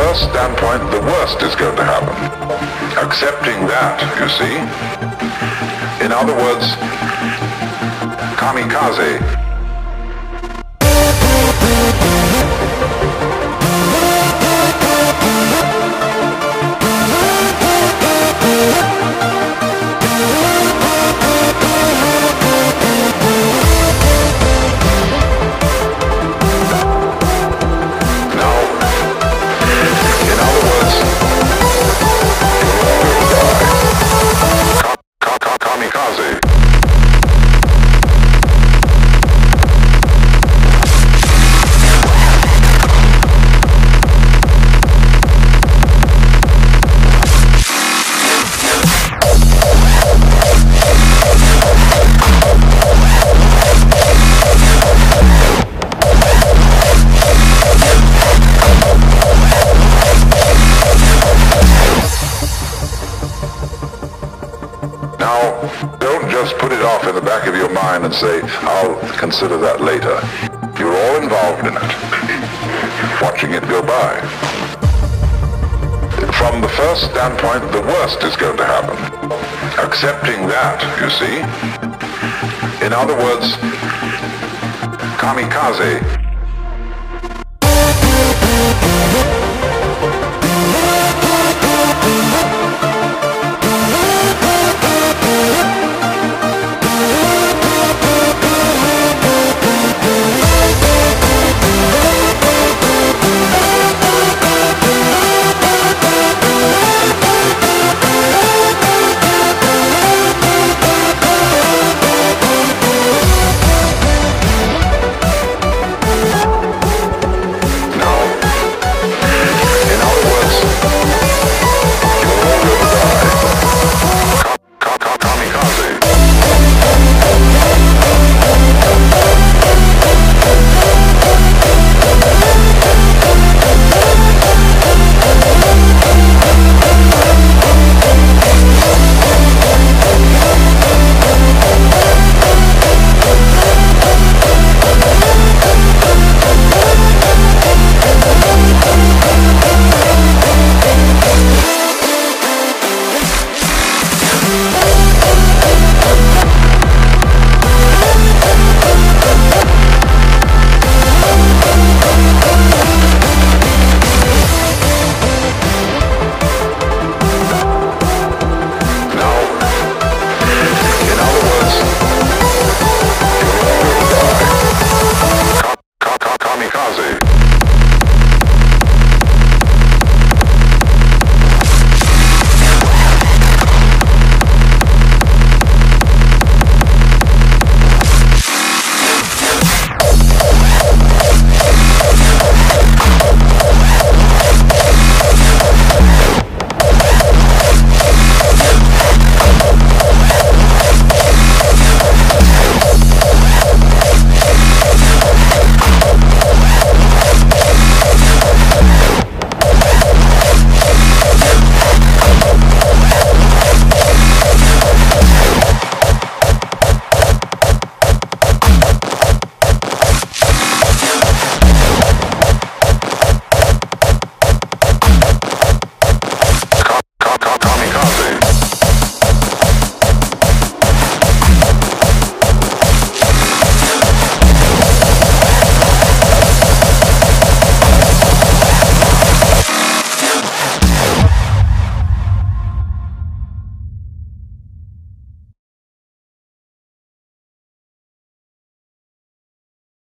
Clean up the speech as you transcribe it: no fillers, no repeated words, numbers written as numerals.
first standpoint, the worst is going to happen. Accepting that, you see? In other words, kamikaze. Now, don't just put it off in the back of your mind and say, I'll consider that later. You're all involved in it, watching it go by. From the first standpoint, the worst is going to happen. Accepting that, you see? In other words, kamikaze.